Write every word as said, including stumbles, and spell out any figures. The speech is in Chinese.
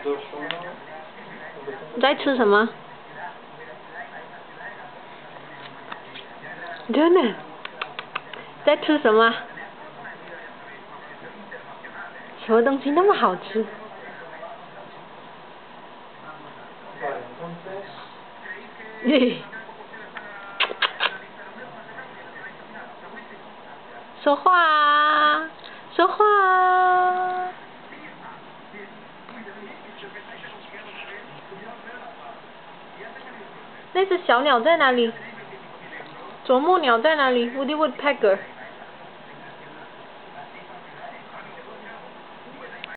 你在吃什么 ？Jonah， 在吃什么？什么东西那么好吃？嘿，说话啊，说话啊！那只小鸟在哪里？啄木鸟在哪里 ？Woody Woodpecker。